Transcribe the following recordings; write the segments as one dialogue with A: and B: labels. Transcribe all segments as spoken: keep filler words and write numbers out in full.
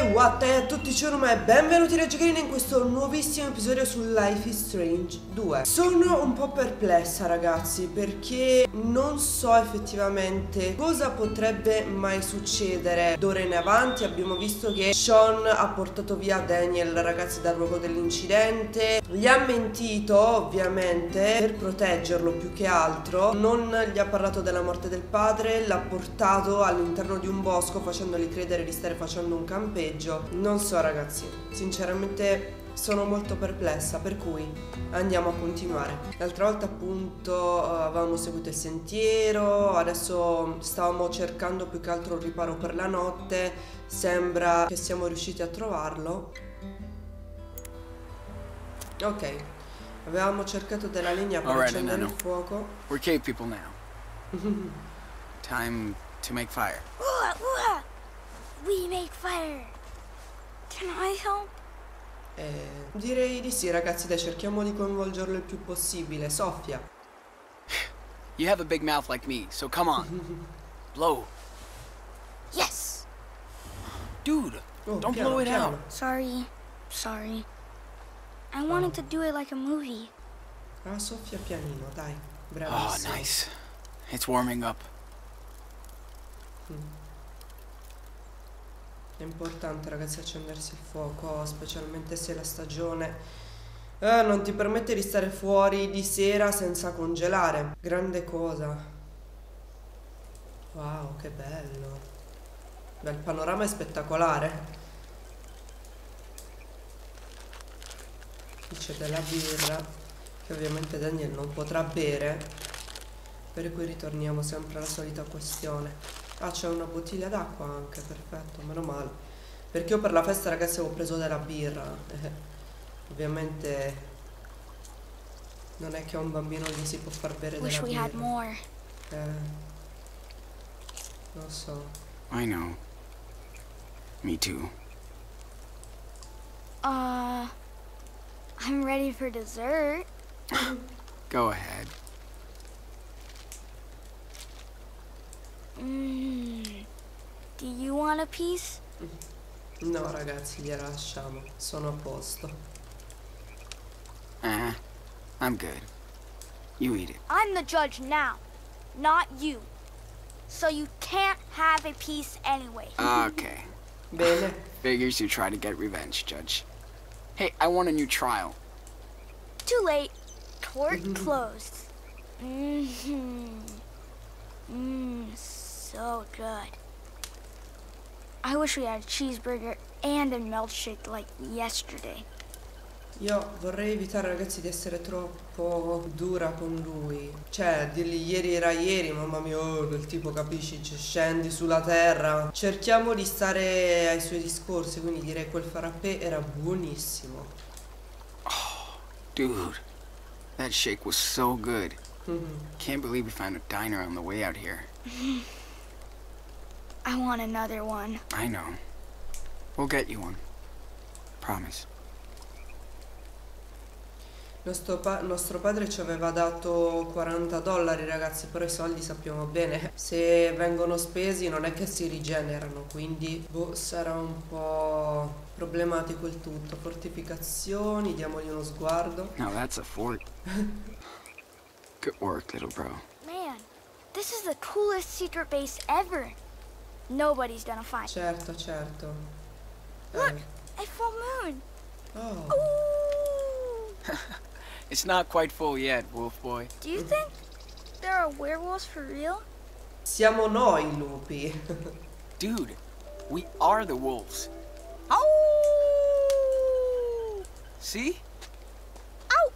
A: what è a tutti ciao e benvenuti da Giocherino in questo nuovissimo episodio su Life is Strange due. Sono un po' perplessa ragazzi perché non so effettivamente cosa potrebbe mai succedere d'ora in avanti. Abbiamo visto che Sean ha portato via Daniel ragazzi dal luogo dell'incidente, gli ha mentito ovviamente per proteggerlo più che altro, non gli ha parlato della morte del padre, l'ha portato all'interno di un bosco facendogli credere di stare facendo un campeggio. Non so ragazzi, sinceramente sono molto perplessa, per cui andiamo a continuare. L'altra volta appunto avevamo seguito il sentiero, adesso stavamo cercando più che altro un riparo per la notte, sembra che siamo riusciti a trovarlo. Ok, avevamo cercato della legna per
B: right,
A: accendere il fuoco.
B: We're cave people now. Time to make fire.
C: We make fire. Can I help?
A: Eh, direi di sì ragazzi, dai, cerchiamo di coinvolgerlo il più possibile. Soffia.
B: You have a big mouth like me, so come on. Blow.
C: Yes.
B: Dude,
A: Oh,
B: don't
A: piano,
B: blow it
A: piano.
B: out.
C: Sorry. Sorry. I wanted to do it like a movie.
A: Ah, soffia pianino, dai.
B: Oh,
A: Bravissimo.
B: nice. It's warming up.
A: Mm. È importante ragazzi accendersi il fuoco, specialmente se la stagione eh, non ti permette di stare fuori di sera senza congelare. Grande cosa. Wow, che bello. Beh, il panorama è spettacolare. Qui c'è della birra che ovviamente Daniel non potrà bere, per cui ritorniamo sempre alla solita questione. Ah, c'è una bottiglia d'acqua anche, perfetto, meno male. Perché io per la festa ragazzi avevo preso della birra. Eh, ovviamente non è che a un bambino gli si può far bere
C: Wish
A: della
C: we
A: birra.
C: had more.
A: Eh, lo so.
B: I know. Me too.
C: Uh, I'm ready for dessert.
B: Go ahead.
C: Mm. Do you want a piece?
A: No ragazzi, gliela lasciamo, sono a posto.
B: Uh, I'm good. You eat it.
C: I'm the judge now, not you. So you can't have a piece anyway.
B: Okay.
A: Bene.
B: Figures you try to get revenge, Judge. Hey, I want a new trial.
C: Too late. Court closed. Mm-hmm. Mmm, so good. I wish we had a cheeseburger and a milkshake like yesterday.
A: Io vorrei evitare ragazzi di essere troppo dura con lui. Cioè, dirgli ieri era ieri, mamma mia, oh, del tipo capisci, cioè, scendi sulla terra. Cerchiamo di stare ai suoi discorsi, quindi direi quel frappè era buonissimo.
B: Oh, dude. That shake was so good.
A: Mm-hmm.
B: Can't believe we found a diner on the way out here.
C: I want another one.
B: I know. We'll get you one. Promise.
A: Nostro, pa nostro padre ci aveva dato quaranta dollari ragazzi, però i soldi sappiamo bene, se vengono spesi non è che si rigenerano, quindi boh, sarà un po' problematico il tutto. Fortificazioni, diamogli uno sguardo.
B: Now that's a fort. Good work, little bro.
C: Man, this is the coolest secret base ever. Nobody's gonna find.
A: Certo, certo.
C: Look,
A: Eh.
C: a full moon.
A: Oh.
C: Ooh.
B: It's not quite full yet, Wolf Boy.
C: Do you think there are werewolves for real?
A: Siamo noi i lupi.
B: Dude, we are the wolves.
C: Ow!
B: See?
C: Ow!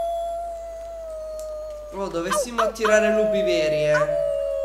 C: Ow!
A: Oh, dovessimo attirare lupi veri, eh.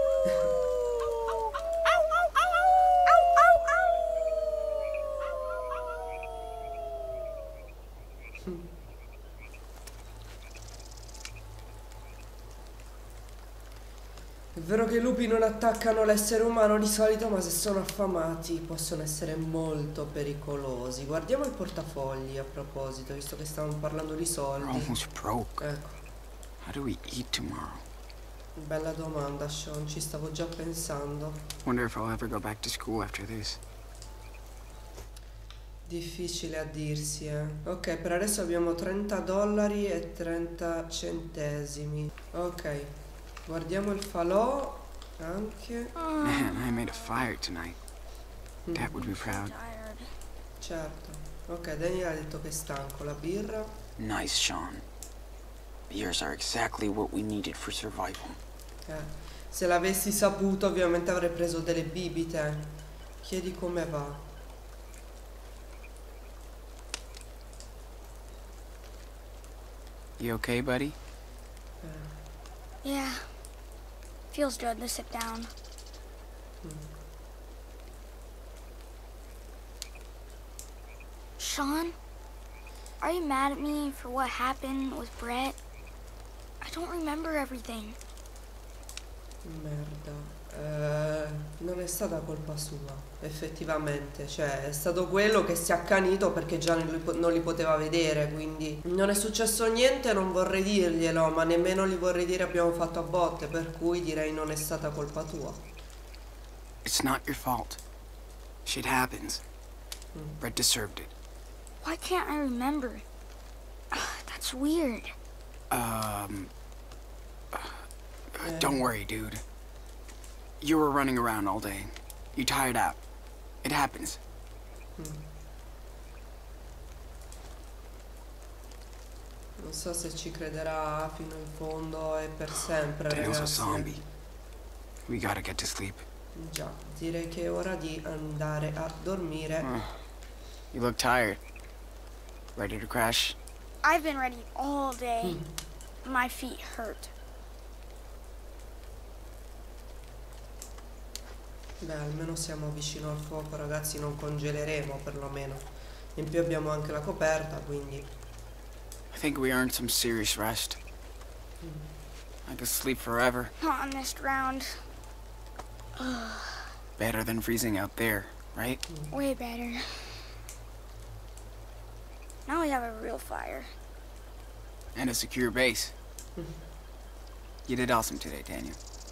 A: È vero che i lupi non attaccano l'essere umano di solito, ma se sono affamati possono essere molto pericolosi. Guardiamo il portafogli a proposito, visto che stavamo parlando di
B: We're
A: soldi.
B: almost broke.
A: Ecco,
B: How do we eat tomorrow?
A: bella domanda, Sean, ci stavo già pensando.
B: Wonder if I'll ever go back to school after this.
A: Difficile a dirsi, eh. Ok, per adesso abbiamo trenta dollari e trenta centesimi. Ok, guardiamo il falò anche.
B: Man, I made a fire tonight. Dad would be proud.
C: Tired.
A: Certo. Ok, Daniel ha detto che è stanco. La birra.
B: Nice, Sean. Beers are exactly what we needed for survival.
A: Eh, se l'avessi saputo ovviamente avrei preso delle bibite. Chiedi come va.
B: You okay, buddy?
C: Yeah. Feels good to sit down. Sean, are you mad at me for what happened with Brett? I don't remember everything.
A: Merda. Eh, non è stata colpa sua, effettivamente. Cioè, è stato quello che si è accanito perché già non li, po- non li poteva vedere, quindi non è successo niente, non vorrei dirglielo, ma nemmeno gli vorrei dire abbiamo fatto a botte, per cui direi non è stata colpa tua.
B: It's not your fault. Shit happens. Brett deserved it.
C: Why can't I remember? Ugh, that's weird.
B: Um... uh, Don't worry, dude. You were running around all day. You tired out. It happens.
A: Non so se ci crederà fino in fondo e per sempre,
B: Daniel's a
A: ragazzi.
B: zombie. We gotta get to sleep.
A: Già, direi che è ora di andare a dormire.
B: You look tired. Ready to crash?
C: I've been ready all day. My feet hurt.
A: Beh, almeno siamo vicino al fuoco, ragazzi, non congeleremo perlomeno. In più abbiamo anche la coperta, quindi...
B: I think we earned some serious rest. I could sleep forever.
C: Not on this round.
B: Better than freezing out there, right?
C: Way better. Now we have a real fire.
B: And a secure base. You did awesome today, Daniel.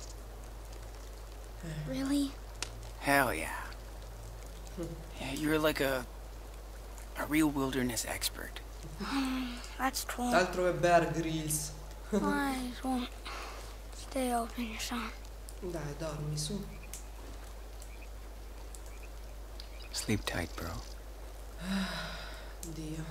C: Really?
B: Hell yeah. Yeah, you're like a... a real wilderness expert.
C: That's cool.
A: L'altro è Bear Grylls.
C: Eyes won't stay open, Sean.
A: Dai, dormi su.
B: Sleep tight, bro.
A: Dio.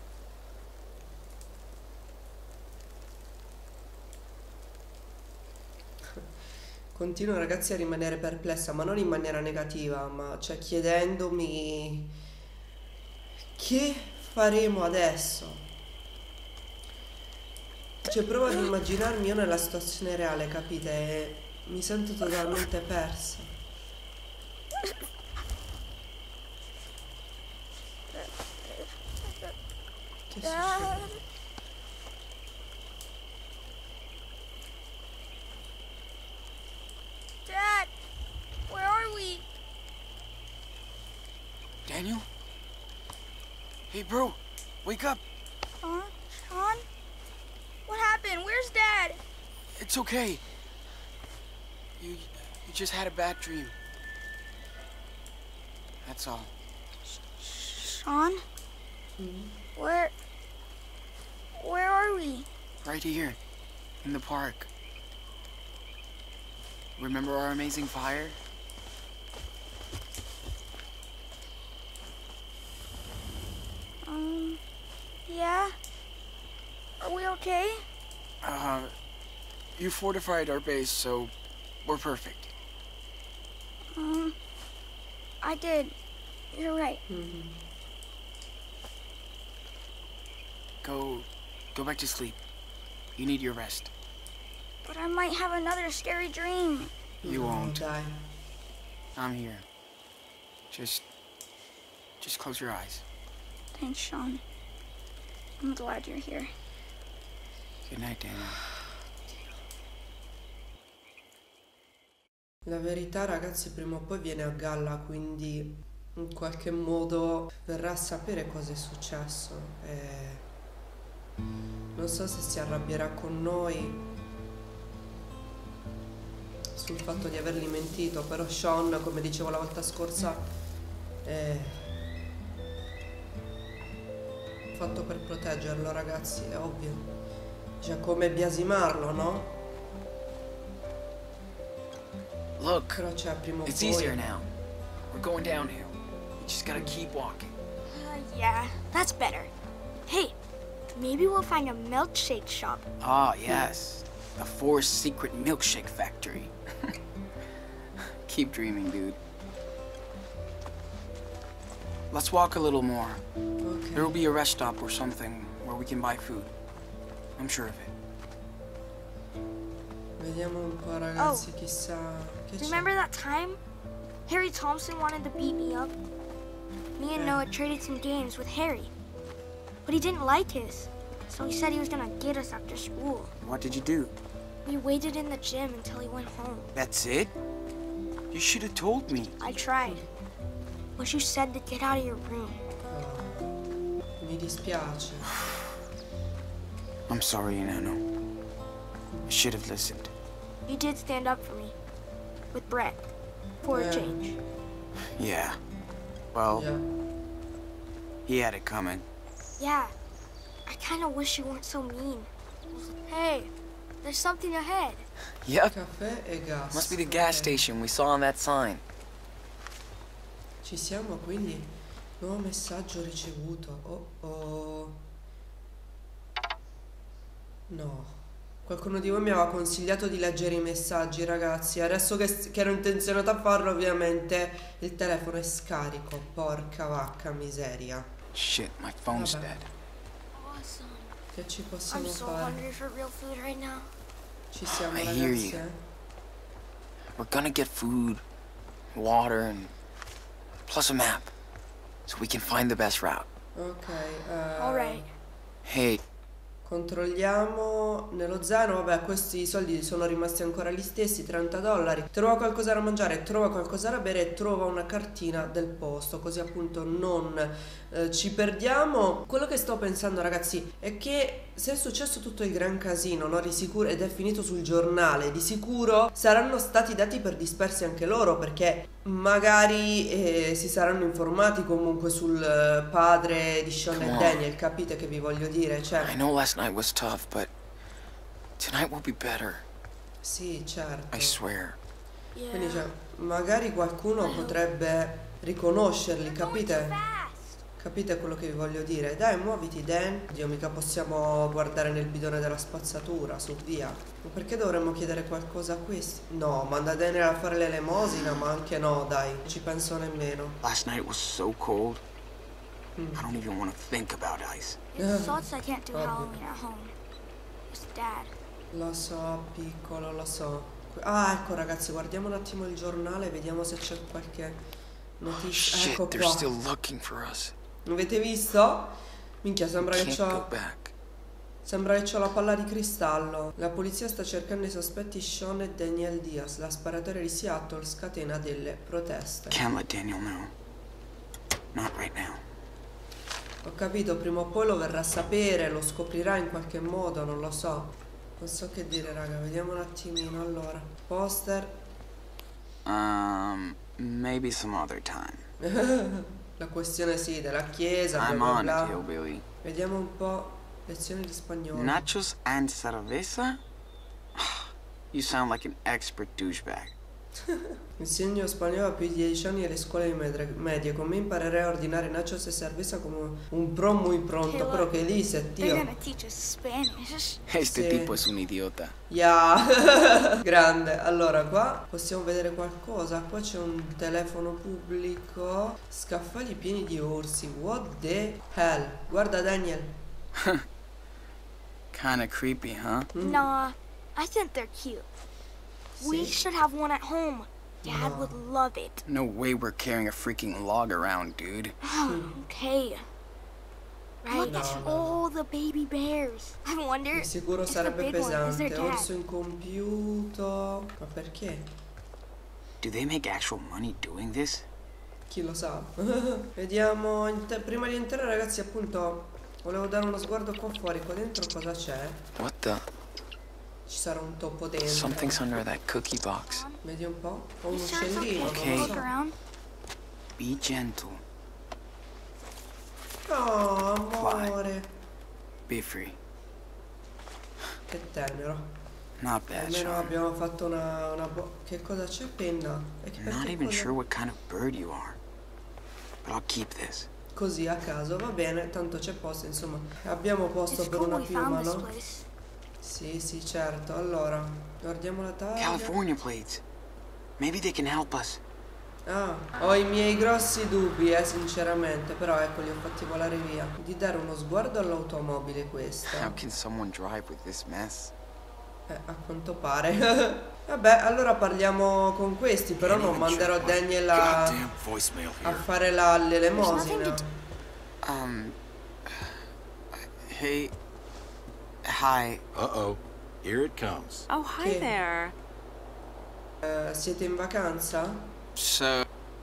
A: Continuo, ragazzi, a rimanere perplessa, ma non in maniera negativa, ma cioè chiedendomi che faremo adesso. Cioè provo ad immaginarmi io nella situazione reale, capite? E mi sento totalmente persa. Che succede?
C: Dad, where are we?
B: Daniel? Hey, bro. Wake up.
C: Huh? Sean? What happened? Where's Dad?
B: It's okay. You... you just had a bad dream. That's all.
C: Sean? Where... Where are we?
B: Right here. In the park. Remember our amazing fire?
C: Um... Yeah? Are we okay?
B: Uh... You fortified our base, so... we're perfect.
C: Um... I did. You're right.
B: Go... go back to sleep. You need your rest.
C: But I might have another scary dream.
B: You
A: No,
B: won't.
A: dai.
B: I'm here. Just... just close your eyes.
C: Thanks, Sean. I'm glad you're here.
B: Good night, Daniel.
A: La verità, ragazzi, prima o poi viene a galla, quindi in qualche modo verrà a sapere cosa è successo. E non so se si arrabbierà con noi sul fatto di avergli mentito, però Sean, come dicevo la volta scorsa, è, fatto per proteggerlo, ragazzi, è ovvio. Cioè, come biasimarlo, no?
B: Look,
A: Però c'è prima o
B: it's
A: poi.
B: easier now. We're going downhill. You just gotta keep walking.
C: Uh, yeah, that's better. Hey, maybe we'll find a milkshake shop.
B: Ah, yes. The Forest Secret Milkshake Factory. Keep dreaming, dude. Let's walk a little more.
A: Ok.
B: There will be a rest stop or something where we can buy food. I'm sure of it.
A: Vediamo un po', ragazzi, chissà che c'è.
C: Remember that time Harry Thompson wanted to beat me up? Me and Noah traded some games with Harry, but he didn't like his, so he said he was gonna get us after school.
B: What did you do?
C: We waited in the gym until he went home.
B: That's it? You should have told me.
C: I tried, but you said to get out of your room.
A: Oh, mi dispiace.
B: I'm sorry, Nano. I should have listened.
C: You did stand up for me, with Brett, for
A: Yeah.
C: a change.
B: Yeah. Well,
A: Yeah.
B: he had it coming.
C: Yeah, I kinda wish you weren't so mean. Hey, there's something ahead.
B: Yep.
A: Caffè e gas.
B: Must be the gas
A: Ok.
B: station we saw on that sign.
A: Ci siamo, quindi. Nuovo messaggio ricevuto. Oh oh. No. Qualcuno di voi mi aveva consigliato di leggere i messaggi, ragazzi. Adesso che, che ero intenzionata a farlo, ovviamente il telefono è scarico. Porca vacca miseria.
B: Shit, my phone's
A: Vabbè.
B: dead.
C: Awesome.
A: Che ci
C: I'm
A: possiamo
C: so
A: fare?
C: hungry for real food right now.
A: Ci siamo,
B: I hear
A: ragazzi,
B: you.
A: eh?
B: We're gonna get food, water, and plus a map, so we can find the best route.
A: Ok. eh,
C: All right.
B: Hey,
A: Controlliamo nello zaino, vabbè, questi soldi sono rimasti ancora gli stessi, trenta dollari. Trova qualcosa da mangiare, trova qualcosa da bere e trova una cartina del posto, così appunto non eh, ci perdiamo. Quello che sto pensando, ragazzi, è che se è successo tutto il gran casino, no, di sicuro, ed è finito sul giornale, di sicuro saranno stati dati per dispersi anche loro, perché magari eh, si saranno informati comunque sul eh, padre di Sean
B: Come
A: e
B: on.
A: Daniel, capite che vi voglio dire? Cioè,
B: I know last night was tough, but tonight will be better.
A: sì, certo.
B: I swear.
A: Quindi,
C: Yeah.
A: cioè, magari qualcuno potrebbe riconoscerli,
C: You're going too
A: capite?
C: fast.
A: Capite quello che vi voglio dire? Dai, muoviti, Dan. Dio, mica possiamo guardare nel bidone della spazzatura, su, via. Ma perché dovremmo chiedere qualcosa a questi? No, manda Daniel a fare l'elemosina, ma anche no, dai, non ci penso nemmeno.
B: Last night was so cold. I don't even want to think about ice.
C: It sucks I can't do
A: Vabbè.
C: Halloween at home. It's Dad.
A: Lo so, piccolo, lo so. Ah, ecco, ragazzi, guardiamo un attimo il giornale, vediamo se c'è qualche notizia.
B: Shit,
A: Ecco
B: they're
A: qua.
B: still looking for us.
A: Avete visto? Minchia, sembra che
B: Can't go
A: c'ho...
B: back.
A: Sembra che c'ho la palla di cristallo. La polizia sta cercando i sospetti Sean e Daniel Diaz. La sparatoria di Seattle scatena delle proteste.
B: Can't let Daniel know. Not right now.
A: Ho capito, prima o poi lo verrà a sapere, lo scoprirà in qualche modo, non lo so. Non so che dire, raga, vediamo un attimino. Allora, poster.
B: Um, maybe some other time.
A: La questione sì, della chiesa, bla
B: I'm
A: bla
B: on it,
A: bla.
B: hillbilly.
A: Vediamo un po'. Lezioni di spagnolo.
B: Nachos and cerveza? You sound like an expert douchebag.
A: Insegno spagnolo a più di dieci anni alle scuole medre- medie. Con me imparerei a ordinare nachos e cerveza come un pro muy pronto.
C: Hey,
A: Però
C: look.
A: che Elise,
C: They're
A: tío.
C: gonna teach us Spanish.
B: Este
A: Sí.
B: tipo es un idiota.
A: Yeah. Grande. Allora, qua possiamo vedere qualcosa. Qua c'è un telefono pubblico. Scaffali pieni di orsi. What the hell? Guarda, Daniel.
B: Kinda creepy, huh?
C: Nah, I think they're cute. We
A: Sì.
C: should have one at home. Dad
A: No.
C: would love it.
B: No way we're carrying a freaking log around, dude.
C: Okay. Right.
A: No, no.
C: Oh, the baby bears. I wonder
A: Di sicuro
C: if the
A: sarebbe
C: big one is their
A: pesante.
C: dad.
A: Orso incompiuto. Ma perché?
B: Do they make actual money doing this?
A: Chi lo sa? Vediamo. inte- Prima di entrare, ragazzi, appunto, volevo dare uno sguardo qua fuori. Qua dentro cosa c'è?
B: What the?
A: Ci sarà un topo dentro.
B: Something's under that cookie box.
A: Vedi un po'? O un
C: You sure it's okay
A: uccellino,
C: to
B: Ok.
A: non lo
C: look
A: so.
C: around?
B: Be gentle.
A: Oh, amore.
B: Be free.
A: Che tenero.
B: Not bad,
A: Almeno
B: Sean.
A: abbiamo fatto una, una bo- Che cosa c'è? Penna. E che
B: I'm not
A: perché
B: even
A: cosa-
B: sure what kind of bird you are. But I'll keep this.
A: Così a caso, va bene, tanto c'è posto, insomma. Abbiamo posto
C: It's
A: per
C: cool
A: una
C: we
A: piuma,
C: found this
A: no?
C: place.
A: Sì, sì, certo. Allora, guardiamo la taglia.
B: California plates. Maybe they can help us.
A: Ah, ho i miei grossi dubbi, eh, sinceramente, però ecco, li ho fatti volare via. Di dare uno sguardo all'automobile questa.
B: How can someone drive with this mess?
A: Eh, a quanto pare. Vabbè, allora parliamo con questi, però non manderò Daniel a,
D: Goddamn voicemail
A: a
D: here.
A: fare la,
C: nothing
A: l'elemosina.
C: to
B: Um. Hey. Hi.
D: Uh-oh. Here it comes.
E: Oh, hi
A: Okay.
E: there.
A: Eh, siete in vacanza?
B: So.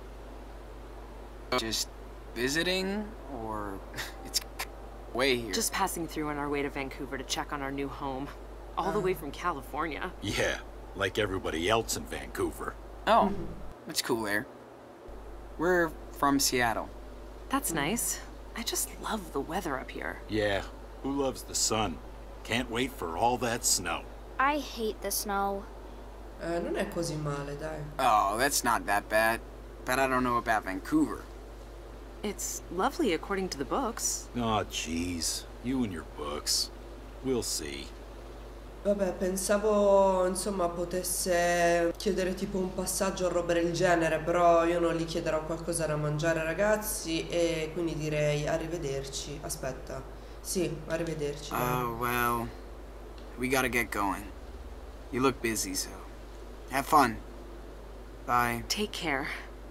B: Just visiting? Or. It's way here.
E: Just passing through on our way to Vancouver to check on our new home. All the way from California.
D: Yeah, like everybody else in Vancouver.
B: Oh. It's cool there. We're from Seattle.
E: That's nice. I just love the weather up here.
D: Yeah, who loves the sun? Can't wait for all that snow.
C: I hate the snow.
A: Eh, non è così male, dai.
B: Oh, that's not that bad. But I don't know about Vancouver.
E: It's lovely according to the books.
D: Aw, jeez. You and your books. We'll see.
A: Vabbè, pensavo, insomma, potesse chiedere tipo un passaggio o roba del genere, però io non gli chiederò qualcosa da mangiare, ragazzi, e quindi direi arrivederci. Aspetta. Sì, arrivederci. dai.
B: Oh, well. We gotta get going. You look busy, so. Have fun. Bye.
E: Take care.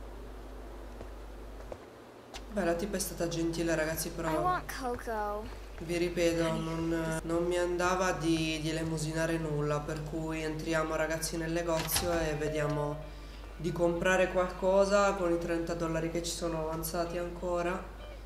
A: Beh, la tipa è stata gentile, ragazzi,
C: I
A: però
C: want Coco.
A: vi ripeto, non, non mi andava di, di elemosinare nulla, per cui entriamo, ragazzi, nel negozio e vediamo di comprare qualcosa con i trenta dollari che ci sono avanzati ancora.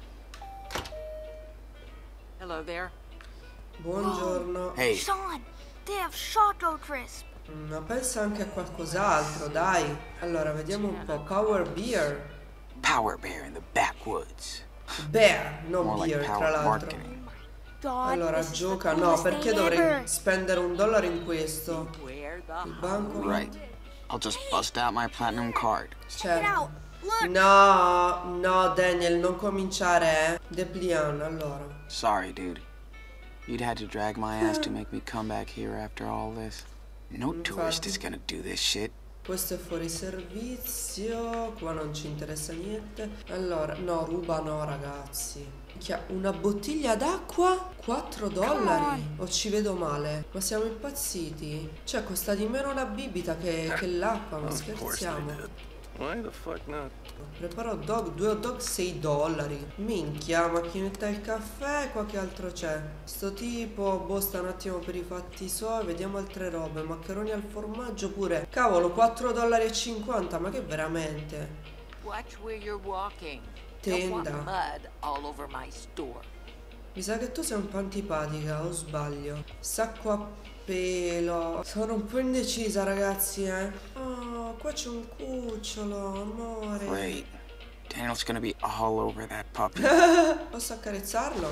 E: Hello there.
A: Buongiorno.
B: Hey,
C: Sean, they have Choco Crisp.
A: Mm, Ma pensa anche a qualcos'altro, dai. Allora, vediamo un po'. Power Beer.
B: Power Bear in the backwoods.
A: Bear, non
B: More like
A: beer, tra
B: power
A: l'altro.
B: marketing.
C: God,
A: Allora,
C: this is the
A: gioca. No,
C: coolest
A: perché
C: thing
A: dovrei
C: ever.
A: spendere un dollaro in questo? Il banco?
B: Right. I'll just bust out my platinum card.
C: Check it out.
A: Certo.
C: Look.
A: No, no, Daniel, non cominciare, eh. Depliant, allora.
B: Sorry, dude. You'd had to drag my ass to make me come back here after all this. No tourist is gonna do this shit.
A: Questo è fuori servizio, qua non ci interessa niente. Allora, no, ruba no, ragazzi. Minchia, una bottiglia d'acqua? quattro dollari? O ci vedo male? Ma siamo impazziti? Cioè, costa di meno una bibita che, che l'acqua, ma scherziamo.
F: Why the fuck not?
A: Preparo hot dog, due hot dog sei dollari. Minchia, macchinetta del caffè, qua che altro c'è? Sto tipo, boh, sta un attimo per i fatti suoi, vediamo altre robe. Maccheroni al formaggio pure. Cavolo, quattro dollari e cinquanta, ma che veramente?
G: Watch where you're walking. Don't want
A: Tenda.
G: mud all over my store.
A: Mi sa che tu sei un po' antipatica, o sbaglio? Sacco a pelo. Sono un po' indecisa, ragazzi, eh. Oh, qua c'è un cucciolo, amore.
B: Great. Daniel's gonna be all over that puppy.
A: Posso accarezzarlo?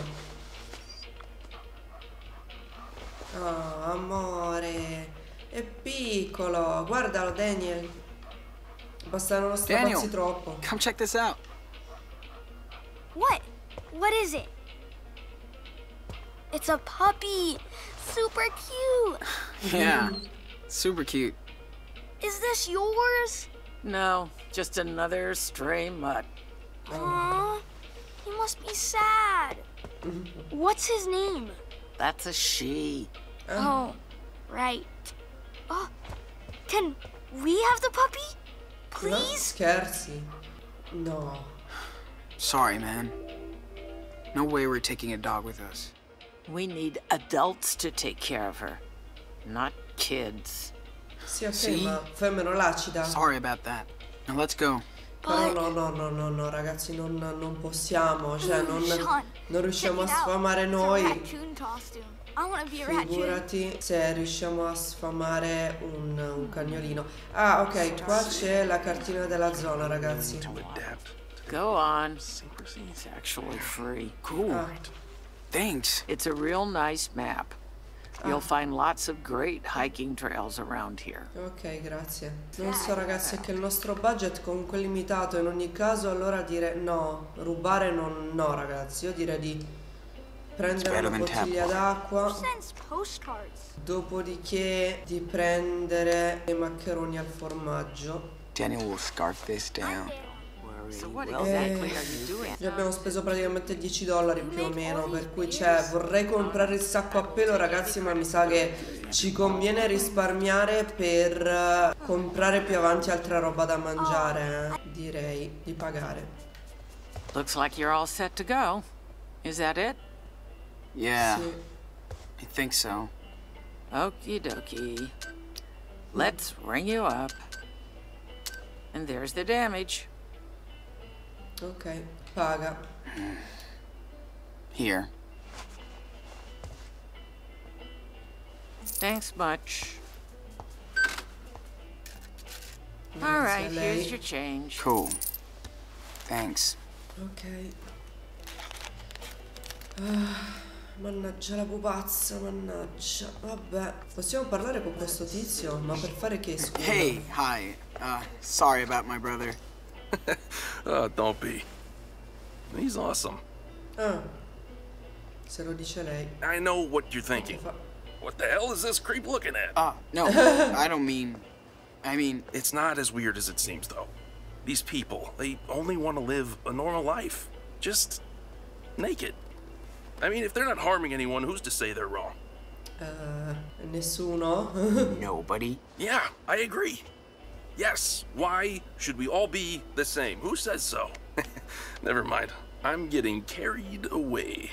A: Oh, amore. È piccolo. Guardalo, Daniel. Basta non lo strapazzi
B: Daniel.
A: troppo.
B: Come check this out.
C: What? What is it? It's a puppy. Super cute.
B: Yeah. Super cute.
C: Is this yours?
G: No, just another stray mutt.
C: Aww. He must be sad. What's his name?
G: That's a she.
C: Oh, right. Oh, can we have the puppy?
A: No,
C: Please?
A: scherzi. No.
B: Sorry, man. No way we're taking a dog with us.
G: We need adults to take care of her, not kids.
A: Sì, ok,
B: Sì.
A: ma fai meno l'acida.
B: Sorry about that. Now let's go.
A: Però no, no, no, no, no, ragazzi, non, non possiamo, cioè non,
C: Sean,
A: non riusciamo a
C: check it out.
A: sfamare
C: It's a
A: noi.
C: raccoon costume. I want to be a raccoon.
A: Figurati se riusciamo a sfamare un, un cagnolino. Ah, ok, qua c'è la cartina della zona, ragazzi.
F: To adapt.
G: Go on. It's actually free.
B: Cool.
A: Ah,
B: thanks.
G: It's a real nice map. You'll find lots of great hiking trails around here.
A: Ok, grazie. Non so ragazzi, è che il nostro budget comunque è limitato in ogni caso, allora dire no, rubare non, no ragazzi, io direi di prendere una bottiglia d'acqua, dopodiché di prendere i maccheroni al formaggio.
B: Daniel will scarf this down.
G: So what exactly are you doing?
A: Già abbiamo speso praticamente dieci dollari più o meno, per cui cioè vorrei comprare il sacco a pelo ragazzi, ma mi sa che ci conviene risparmiare per uh, comprare più avanti altra roba da mangiare, eh. Direi di pagare.
G: Looks like you're all set to go. Is that it?
B: Yeah,
A: Sì.
B: I think so.
G: Okie dokie. Let's ring you up. And there's the damage.
A: Ok, paga.
B: Here.
G: Thanks much. All right, here's your change.
B: Cool. Thanks.
A: Ok. Ah, mannaggia la pupazza, mannaggia. Vabbè, possiamo parlare con questo tizio? Ma per fare che, scusa?
B: Hey, hi. Uh, sorry about my brother.
F: Oh, don't be. He's awesome.
A: Ah, se lo dice lei.
F: I know what you're thinking.
A: Fa-
F: What the hell is this creep looking at?
B: Uh, no, I don't mean... I mean...
F: It's not as weird as it seems, though. These people, they only want to live a normal life. Just naked. I mean, if they're not harming anyone, who's to say they're wrong?
A: Uh, nessuno?
B: Nobody.
F: Yeah, I agree. Yes, why should we all be the same? Who says so? Never mind. I'm getting carried away.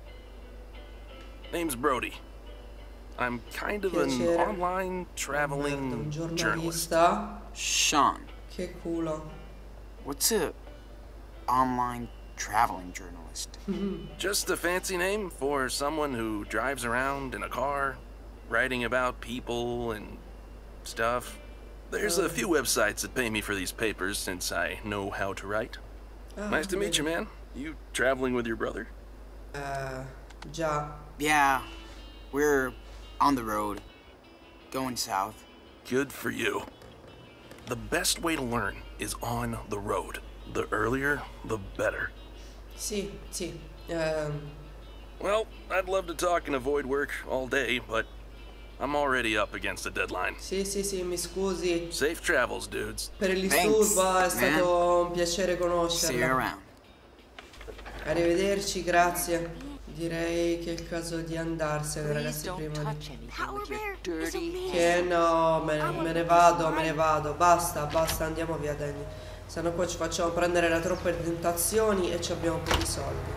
F: Name's Brody. I'm kind of an
A: Piacere.
F: online traveling
A: Un
F: journalist.
A: giornalista?
B: Sean,
A: Che culo.
B: what's a online traveling journalist?
F: Just a fancy name for someone who drives around in a car, writing about people and stuff. There's a few websites that pay me for these papers since I know how to write.
A: Ah,
F: Nice to meet you, man. You traveling with your brother?
A: Uh, già.
B: Yeah, we're on the road, going south.
F: Good for you. The best way to learn is on the road. The earlier, the better.
A: Sì, sì. Ehm,
F: Well, I'd love to talk and avoid work all day, but I'm already up against a deadline.
A: sì, sì, sì, mi scusi.
F: Safe travels, dudes.
A: Per il
B: Thanks,
A: disturbo, è stato un piacere
B: See you
A: conoscerla.
B: around.
A: Arrivederci, grazie. Direi che è il caso di andarsene,
G: Please
A: ragazzi,
G: don't
A: prima di...
G: touch anything
C: Power
G: with your
C: Bear is
G: dirty
C: amazing.
A: Che no, me, me ne vado, me ne vado. Basta, basta, andiamo via, Danny. Se no qua ci facciamo prendere da troppe tentazioni e ci abbiamo pochi soldi.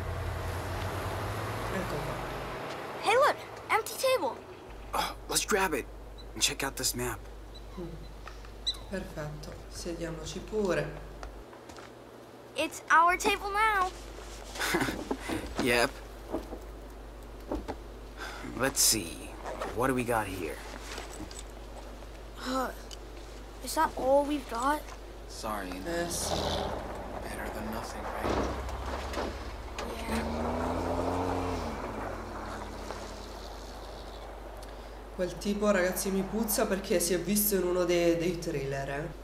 A: Ecco qua.
C: Hey, look, empty table.
B: Oh, let's grab it and check out this map.
A: Perfetto, sediamoci pure.
C: It's our table now.
B: Yep. Let's see. What do we got here?
C: Uh, is that all we've got?
B: Sorry, you know,
A: Eh sì.
B: better than nothing, right?
A: Quel tipo, ragazzi, mi puzza perché si è visto in uno dei, dei trailer, eh.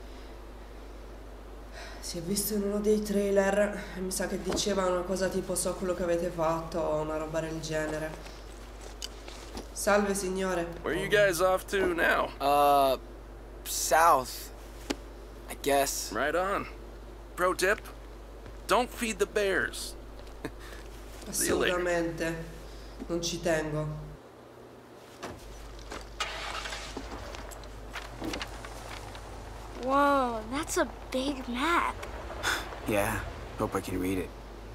A: Si è visto in uno dei trailer e mi sa che diceva una cosa tipo so quello che avete fatto o una roba del genere. Salve signore.
F: Where are you guys off to now?
B: Uh, south, I guess.
F: Right on. Pro tip, don't feed the bears. See you later.
A: Assolutamente. Non ci tengo.
C: Whoa, that's a big map.
B: Yeah, hope I can read it.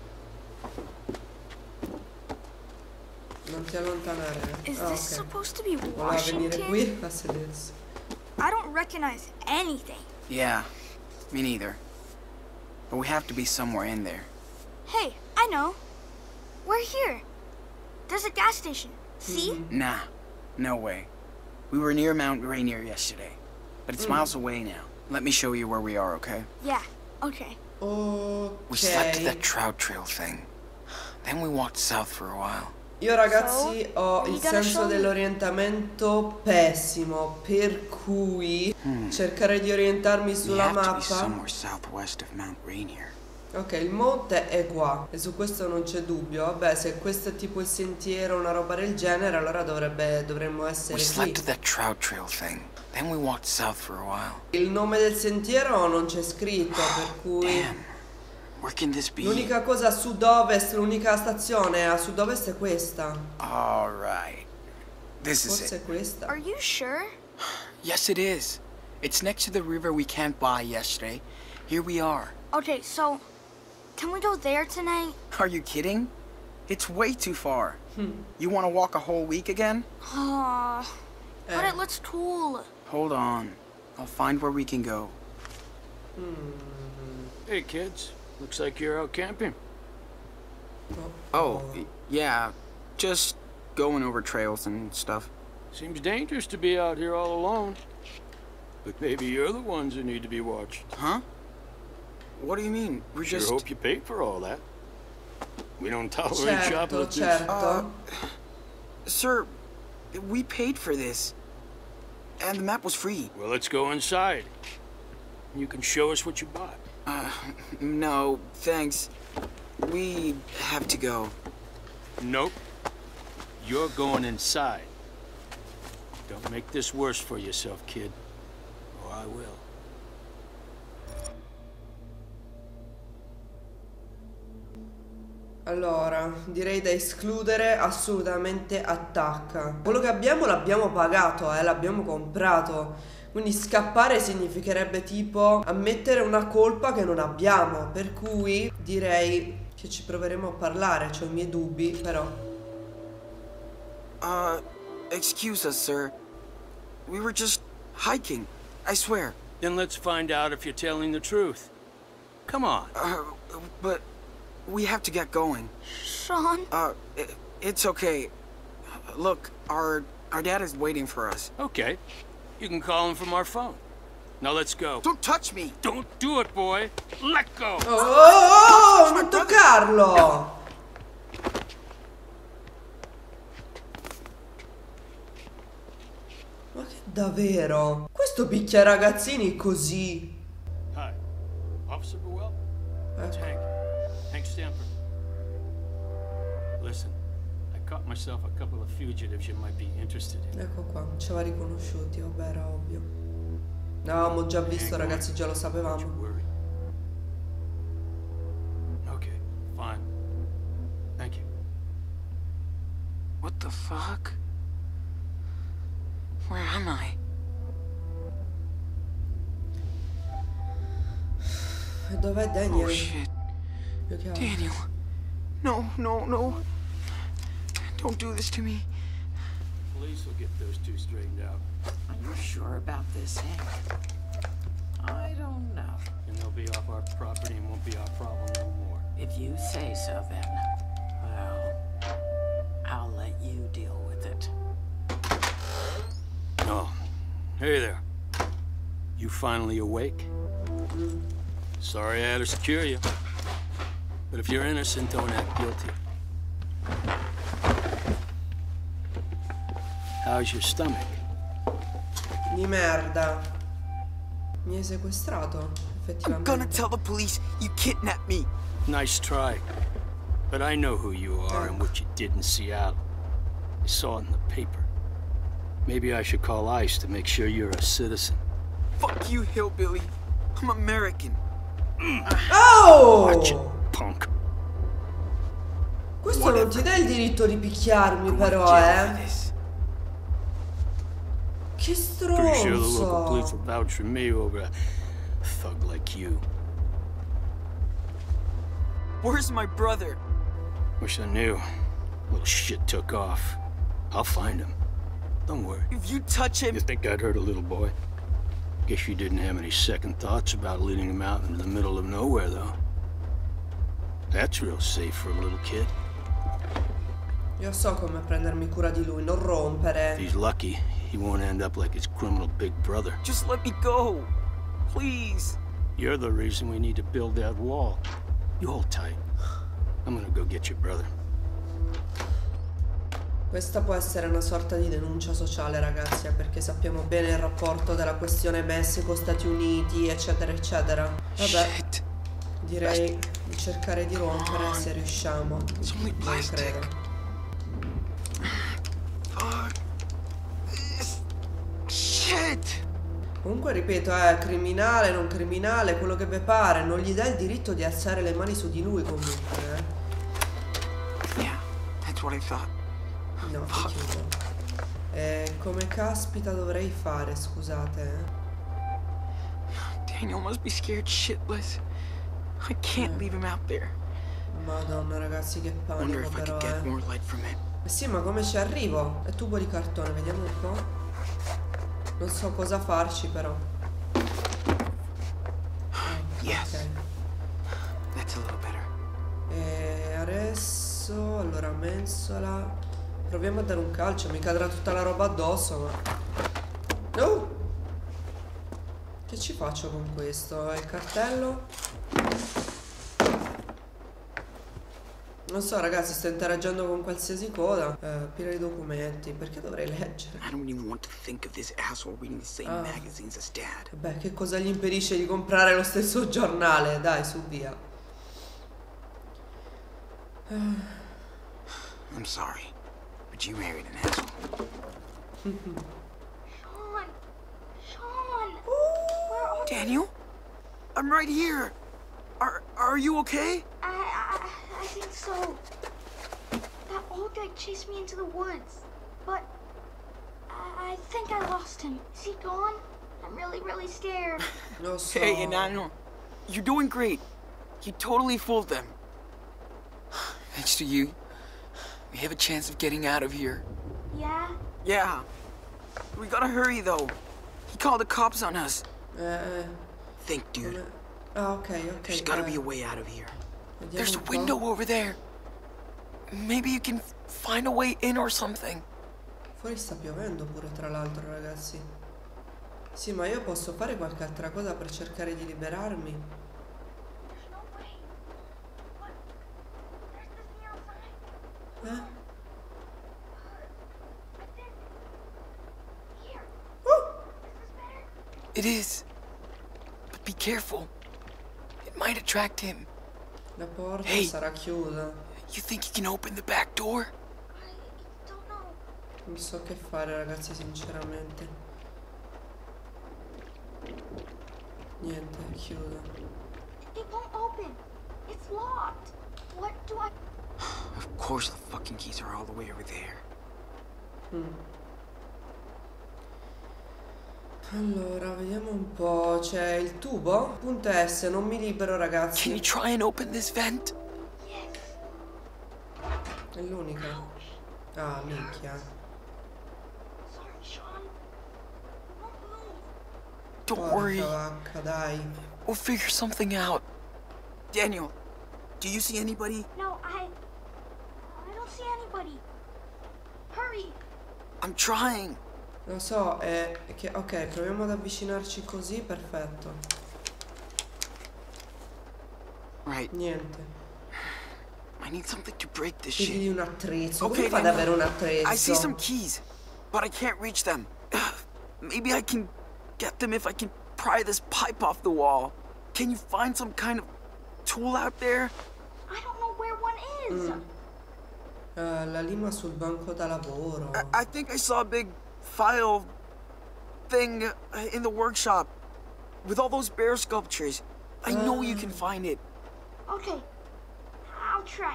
A: Non ti allontanare. eh.
C: Is
A: Ah,
C: this
A: ok.
C: supposed to be
A: Voleva venire
C: Washington?
A: qui a sedersi.
C: I don't recognize anything.
B: Yeah, me neither. But we have to be somewhere in there.
C: Hey, I know. We're here. There's a gas station. See?
B: Nah, no way. We were near Mount Rainier yesterday, but it's miles away now. Let me show you where we are, okay?
C: Yeah, okay.
B: We slept at
A: Ok.
B: that trout trail thing. Then we walked south for a while.
A: Io ragazzi ho il
C: you gonna
A: senso
C: show me?
A: dell'orientamento pessimo, per cui cercare di orientarmi
B: We
A: sulla
B: have to be
A: mappa.
B: somewhere southwest of Mount Rainier.
A: Ok, il monte è qua e su questo non c'è dubbio. Vabbè, se questo è tipo il sentiero o una roba del genere, allora dovrebbe, dovremmo
B: We
A: essere
B: slept
A: qui.
B: at that trout trail thing. Then we walked south for a while.
A: Il nome del sentiero non c'è scritto, per cui
B: Damn. Where can this be?
A: l'unica cosa a sud-ovest, l'unica stazione a sud-ovest è questa.
B: All right. This is
A: Forse
B: it.
A: è questa.
C: Are you sure?
B: Yes, it is. It's next to the river we camped by yesterday. Here we are.
C: Okay, so can we go there tonight?
B: Are you kidding? It's way too far. You want to walk a whole week again?
C: Aw, but
A: Eh.
C: it looks cool.
B: Hold on. I'll find where we can go.
H: Hey, kids. Looks like you're out camping.
B: Oh, y- yeah. Just going over trails and stuff.
H: Seems dangerous to be out here all alone. But maybe you're the ones who need to be watched.
B: Huh? What do you mean? We're
H: Sure
B: just...
H: hope you paid for all that. We don't tolerate
A: Certo,
H: shoplifters.
A: certo.
B: Sir, we paid for this. And the map was free.
H: Well, let's go inside. You can show us what you bought.
B: Uh, no, thanks. We have to go.
H: Nope. You're going inside. Don't make this worse for yourself, kid. Or I will.
A: Allora, direi da escludere assolutamente attacca. Quello che abbiamo l'abbiamo pagato, eh, l'abbiamo comprato. Quindi scappare significherebbe tipo ammettere una colpa che non abbiamo. Per cui direi che ci proveremo a parlare, ho i miei dubbi, però.
B: Uh, excuse us, sir. We were just hiking, I swear.
H: Then let's find out if you're telling the truth. Come on.
B: Uh, but we have to get going.
C: Sean?
B: Uh, i it's okay. Look, our our dad is waiting for us.
H: Okay. You can call him from our phone. Now let's go.
B: Don't touch me!
H: Don't do it, boy. Let go.
A: Oh, oh, oh, non toccarlo! Ma che davvero? Questo picchia ragazzini così.
H: Hi. Officer Burwell? It's
A: Ecco.
H: Hank. Hank Stanford. Listen, I caught myself a couple of fugitives you might be interested in.
A: Ecco qua, ci aveva riconosciuti, vabbè, era ovvio. No, avevamo già visto, ragazzi, già lo
H: Don't you
A: sapevamo.
H: worry. Okay, fine. Thank you.
B: What the fuck? Where am I?
A: Dov'è Daniel?
B: Oh shit.
A: Più che altro.
B: Daniel. No, no, no. Don't do this to me.
H: Police will get those two straightened out,
G: Are you sure about this, Hank? I don't know.
H: and they'll be off our property and won't be our problem no more.
G: If you say so, then, well, I'll let you deal with it.
H: Oh, hey there. You finally awake? Sorry I had to secure you. But if you're innocent, don't act guilty. How's your stomach?
A: Di merda. Mi hai sequestrato,
B: I'm gonna
A: effettivamente.
B: tell the police you kidnapped me.
H: Nice try. But I know who you are and what you did in Seattle. I saw it in the paper. Maybe I should call ICE to make sure you're a citizen.
B: Fuck you, hillbilly. I'm American.
A: Oh!
H: Watch it, punk.
A: Questo non ti dà il diritto di picchiarmi,
B: Going
A: però,
B: to jail for
A: eh.
B: this.
A: Che
H: Pretty sure the local police
A: stronzo.
H: will vouch for me over a thug like you.
B: Where's my brother?
H: Wish I knew. Little shit took off. I'll find him. Don't worry.
B: If you touch him...
H: You think I'd hurt a little boy? Guess you didn't have any second thoughts about leading him out into the middle of nowhere, though. That's real safe for a little kid.
A: Io so come prendermi cura di lui, non rompere.
H: If he's lucky, he won't end up like his criminal big brother.
B: Just let me go. Please.
H: You're the reason we need to build that wall. You hold tight. I'm gonna go get your brother.
A: Questa può essere una sorta di denuncia sociale, ragazzi, eh, perché sappiamo bene il rapporto della questione Messico-Stati Uniti, eccetera, eccetera. Vabbè,
B: Shit.
A: direi di cercare di rompere se riusciamo. Non credo.
B: Fuck. This shit.
A: Comunque, ripeto, è criminale, non criminale, quello che vi pare, non gli dà il diritto di alzare le mani su di lui, comunque, eh.
B: Yeah, that's what I thought.
A: No, ti chiudo. E come caspita dovrei fare, scusate, eh?
B: Daniel must be scared shitless. I can't leave him out there.
A: Madonna, ragazzi, che
B: Wonder
A: panico
B: if I
A: però,
B: could get
A: eh.
B: more light from it.
A: Eh sì, ma come ci arrivo? È tubo di cartone, vediamo un po'. Non so cosa farci, però.
B: Yes.
A: Ok.
B: That's a little better.
A: E adesso, allora, mensola. Proviamo a dare un calcio, mi cadrà tutta la roba addosso, ma... No! Che ci faccio con questo? Il cartello? Non so, ragazzi, sto interagendo con qualsiasi coda. Eh, pila di documenti. Perché dovrei leggere?
B: I don't even want to think of this asshole reading the same
A: Ah.
B: magazines as Dad.
A: Beh, che cosa gli impedisce di comprare lo stesso giornale? Dai, su, via.
B: I'm sorry, but you married an asshole.
C: Sean! Sean! Where are
B: Daniel? I'm right here. Are are you okay?
C: I, I, I think so. That old guy chased me into the woods, but I, I think I lost him. Is he gone? I'm really, really scared.
A: Lo so.
B: Hey, Daniel, you're doing great. You totally fooled them. Thanks to you, we have a chance of getting out of here.
C: Yeah?
B: Yeah. We gotta hurry, though. He called the cops on us.
A: Eh,
B: Think, dude.
A: come- Ah, ok, ok.
B: There's gotta
A: eh,
B: be a way out of here.
A: vediamo
B: There's a
A: un po'.
B: window over there. Maybe you can find a way in or something.
A: Fuori sta piovendo pure, tra l'altro, ragazzi. Sì, ma io posso fare qualche altra cosa per cercare di liberarmi?
C: There's no way. What? There's this neon sign.
A: Eh?
C: I think... Here.
A: Oh!
C: Is this better?
B: It is. But be careful. It might attract him.
A: La porta
B: Ehi.
A: sarà chiusa.
B: You think you can open the back door?
C: I don't know.
A: Non so che fare, ragazzi, sinceramente. Niente, è chiusa.
C: It won't open. It's locked. What do I...
B: Of course the fucking keys are all the way over there.
A: Mm. Allora, vediamo un po'. C'è il tubo? Punto S, non mi libero,
B: Can you
A: ragazzi.
B: try and open this vent?
C: Yes.
A: È l'unica. Ah, minchia.
C: Sorry, Sean. It won't move.
B: Don't
A: Porca
B: worry.
A: vacca, dai.
B: We'll figure something out. Daniel, do you see anybody?
C: No, I... I don't see anybody. Hurry.
B: I'm trying.
A: Lo so, è è che... Ok, proviamo ad avvicinarci così, perfetto.
B: Right.
A: Niente.
B: I need something to break this
A: Figli
B: shit.
A: di un attrezzo.
B: Okay,
A: Come fa ad
B: Daniel.
A: avere un attrezzo?
B: I see some keys, but I can't reach them. Maybe I can get them if I can pry this pipe off the wall. Can you find some kind of tool out there?
C: I don't know where one is.
A: Mm. Eh, la lima sul banco da lavoro.
B: I, I think I saw a big file thing uh, in the workshop with all those bear sculptures. I know you can find it.
C: Okay. I'll try.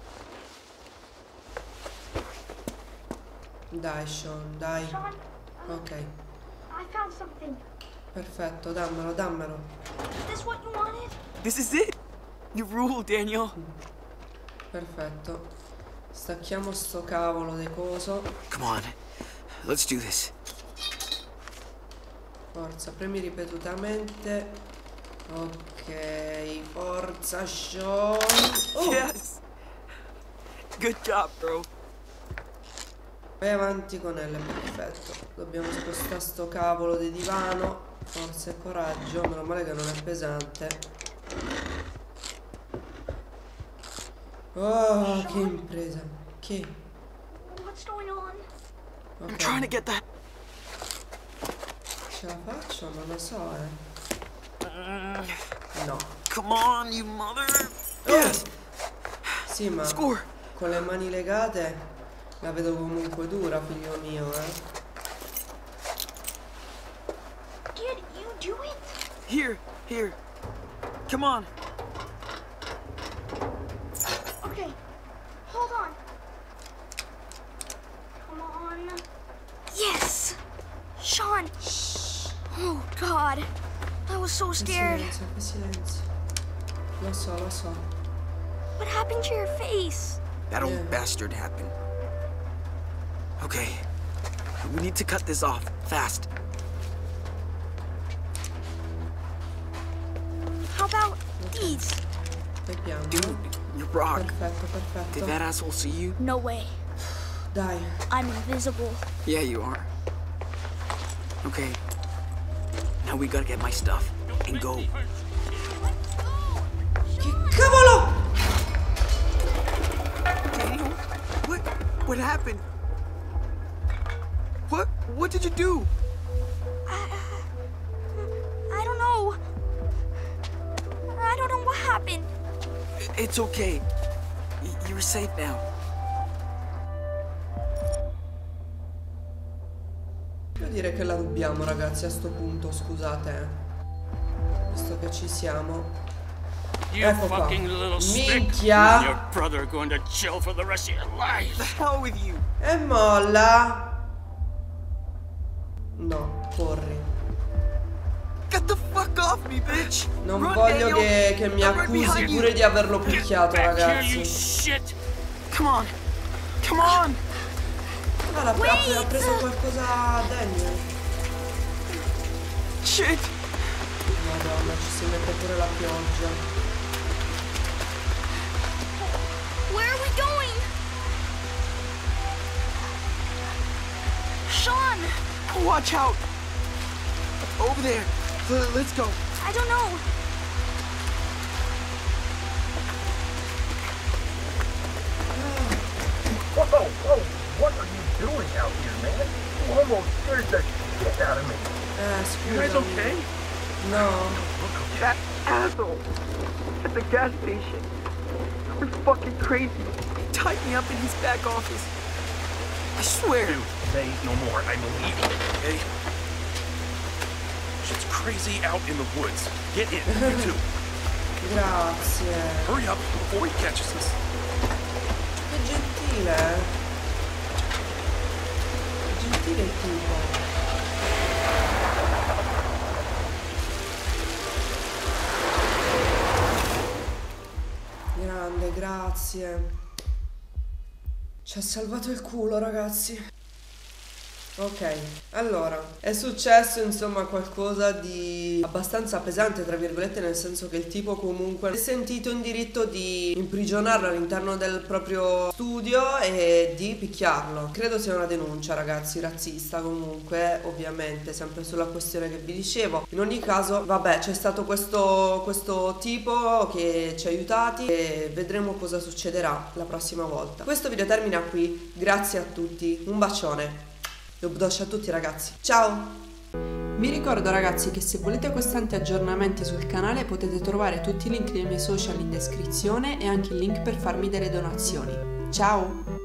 A: Dai, Sean, dai.
C: Sean, uh,
A: Ok,
C: I found something.
A: perfetto, dammelo, dammelo.
C: Is this what you wanted?
B: This is it. You rule, Daniel.
A: Perfetto. Stacchiamo sto cavolo di coso.
B: Come on. Let's do this.
A: Forza, premi ripetutamente. Ok, forza, Sean. Oh,
B: Yes. Good job, bro.
A: vai avanti con L, perfetto. Dobbiamo spostare sto cavolo di divano. Forza e coraggio, meno male che non è pesante. Oh, che impresa. Che?
C: What's going on?
B: I'm
A: Ok,
B: trying to get that.
A: ce la faccio? Non lo so, eh. No.
B: Come on, you mother.
A: Oh. Sì, ma
B: Score.
A: con le mani legate la vedo comunque dura, figlio mio, eh.
C: Did you do it?
B: Here, here. Come on.
C: Okay, hold on. Come on. Yes! Sean! Oh, God. I was so
A: Che
C: scared.
A: silenzio, che silenzio. Lo so, lo so.
C: What happened to your face?
B: That old
A: Yeah.
B: bastard happened. Okay. We need to cut this off fast.
C: How about these?
A: Fai piano.
B: Dude, you're rock.
A: Perfetto,
B: Did
A: perfetto.
B: that asshole see you?
C: No way.
A: Dai.
C: I'm invisible.
B: Yeah, you are. Okay. Now we gotta get my stuff and go.
A: Che cavolo!
B: Daniel, what? What happened? What? What did you do?
C: I, I don't know. I don't know what happened.
B: I- It's okay. Y- You're safe now.
A: Io direi che la rubiamo, ragazzi, a sto punto, scusate. eh. Visto che ci siamo.
H: You
A: Ecco qua.
H: fucking little stick.
A: Minchia.
H: Your brother are going to jail for the rest of your life.
B: The hell with you.
A: E molla. No, corri.
B: Get the fuck off me, bitch.
A: Non
B: Run,
A: voglio
B: Daniel.
A: che, che mi
B: I'm right
A: accusi
B: behind you.
A: pure di averlo picchiato,
H: Back here, you
A: ragazzi.
H: shit.
B: Come on. Come on.
A: Ah, l'ha ha ha preso qualcosa Daniel.
B: Shit.
A: Madonna, ci si mette pure la pioggia.
C: Where are we going? Sean!
B: Watch out. Over there. L- Let's go.
C: I don't know.
I: Whoa, whoa, what are you doing out here, man? You almost scared the shit out of me.
A: Eh,
I: You guys
A: scusami.
I: okay?
A: No.
J: That asshole at the gas station. That was fucking crazy.
B: He tied me up in his back office. I swear.
I: Dude, say no more. I believe you.
F: Okay? Shit's crazy out in the woods. Get in, you two.
A: Grazie.
F: Hurry up before he catches us.
A: Che gentile. eh. Gentile il tipo. Grande, grazie. Ci ha salvato il culo, ragazzi. Ok, allora, è successo insomma qualcosa di abbastanza pesante, tra virgolette, nel senso che il tipo comunque si è sentito in diritto di imprigionarlo all'interno del proprio studio e di picchiarlo. Credo sia una denuncia, ragazzi, razzista comunque, ovviamente, sempre sulla questione che vi dicevo. In ogni caso, vabbè, c'è stato questo, questo tipo che ci ha aiutati e vedremo cosa succederà la prossima volta. Questo video termina qui, grazie a tutti, un bacione. Dobdosh a tutti, ragazzi, ciao! Vi ricordo, ragazzi, che se volete costanti aggiornamenti sul canale potete trovare tutti i link dei miei social in descrizione e anche il link per farmi delle donazioni. Ciao!